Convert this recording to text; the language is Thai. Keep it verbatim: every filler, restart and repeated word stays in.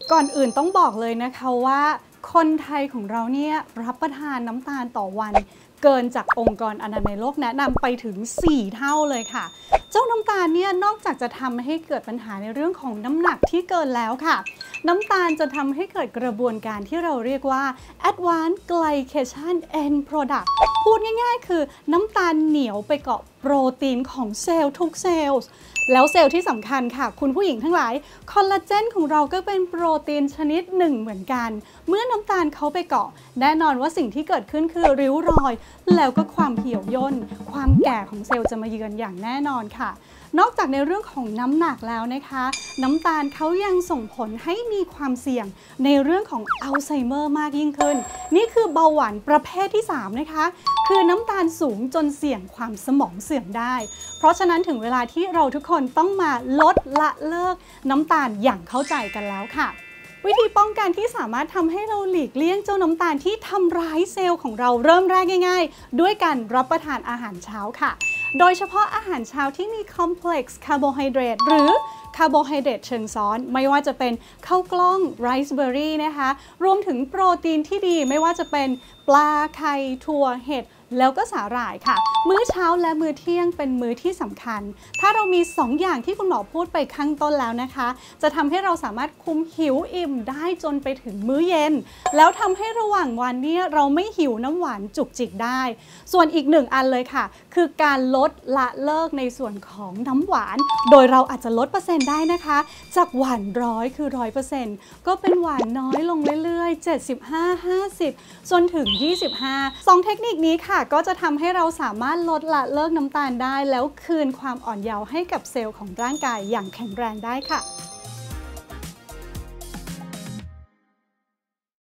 ก่อนอื่นต้องบอกเลยนะคะว่าคนไทยของเราเนี่ยรับประทานน้ำตาลต่อวันเกินจากองค์กรอนามัยโลกแนะนำไปถึงสี่เท่าเลยค่ะเจ้าน้ำตาลเนี่ยนอกจากจะทำให้เกิดปัญหาในเรื่องของน้ำหนักที่เกินแล้วค่ะน้ำตาลจะทำให้เกิดกระบวนการที่เราเรียกว่า advanced glycation end product พูดง่ายๆคือน้ำตาลเหนียวไปเกาะโปรตีนของเซลล์ทุกเซลล์แล้วเซลล์ที่สำคัญค่ะคุณผู้หญิงทั้งหลายคอลลาเจนของเราก็เป็นโปรตีนชนิดหนึ่งเหมือนกันเมื่อน้ำตาลเขาไปเกาะแน่นอนว่าสิ่งที่เกิดขึ้นคือริ้วรอยแล้วก็ความเหี่ยวย่นความแก่ของเซลล์จะมาเยือนอย่างแน่นอนค่ะนอกจากในเรื่องของน้ำหนักแล้วนะคะน้ำตาลเขายังส่งผลให้มีความเสี่ยงในเรื่องของอัลไซเมอร์มากยิ่งขึ้นนี่คือเบาหวานประเภทที่สามนะคะคือน้ำตาลสูงจนเสี่ยงความสมองเสื่อมได้เพราะฉะนั้นถึงเวลาที่เราทุกคนต้องมาลดละเลิกน้ำตาลอย่างเข้าใจกันแล้วค่ะวิธีป้องกันที่สามารถทำให้เราหลีกเลี่ยงเจ้าน้ำตาลที่ทำร้ายเซลล์ของเราเริ่มแรกง่ายๆด้วยการรับประทานอาหารเช้าค่ะโดยเฉพาะอาหารเช้าที่มี complex carbohydrate หรือคาร์โบไฮเดรตเชิงซ้อนไม่ว่าจะเป็นข้าวกล้องไรซ์เบอร์รี่นะคะรวมถึงโปรตีนที่ดีไม่ว่าจะเป็นปลาไข่ถั่วเห็ดแล้วก็สาหร่ายค่ะมื้อเช้าและมื้อเที่ยงเป็นมื้อที่สำคัญถ้าเรามีสองอย่างที่คุณหมอพูดไปข้างต้นแล้วนะคะจะทำให้เราสามารถคุมหิวอิ่มได้จนไปถึงมื้อเย็นแล้วทำให้ระหว่างวันนี้เราไม่หิวน้ำหวานจุกจิกได้ส่วนอีกหนึ่งอันเลยค่ะคือการลดละเลิกในส่วนของน้ำหวานโดยเราอาจจะลดเปอร์เซ็นต์ได้นะคะจากหวานร้อยคือร้อยเปอร์เซ็นต์ก็เป็นหวานน้อยลงเรื่อยๆเจ็ดสิบห้า ห้าสิบจนถึงยี่สิบห้าสองเทคนิคนี้ค่ะก็จะทำให้เราสามารถลดละเลิกน้ำตาลได้แล้วคืนความอ่อนเยาว์ให้กับเซลล์ของร่างกายอย่างแข็งแรงได้ค่ะ